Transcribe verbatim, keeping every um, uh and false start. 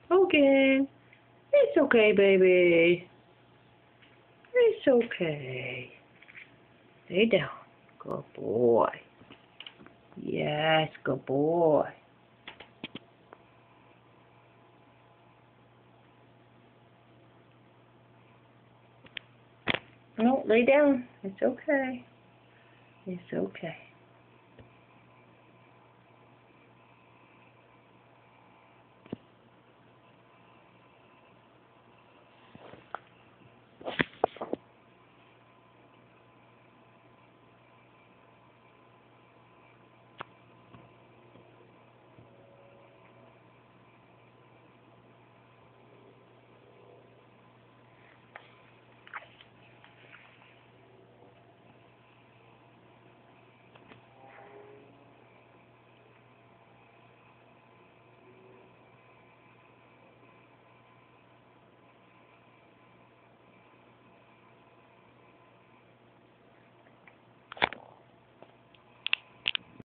Hogan. It's okay, baby. It's okay. Stay down. Good boy. Yes, good boy. No, lay down. It's okay. It's okay.